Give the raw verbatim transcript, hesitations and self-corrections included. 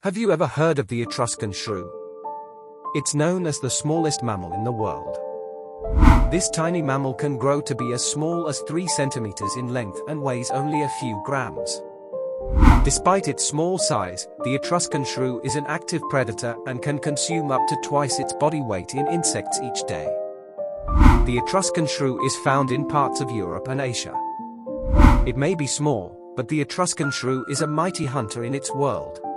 Have you ever heard of the Etruscan shrew? It's known as the smallest mammal in the world. This tiny mammal can grow to be as small as three centimeters in length and weighs only a few grams. Despite its small size, the Etruscan shrew is an active predator and can consume up to twice its body weight in insects each day. The Etruscan shrew is found in parts of Europe and Asia. It may be small, but the Etruscan shrew is a mighty hunter in its world.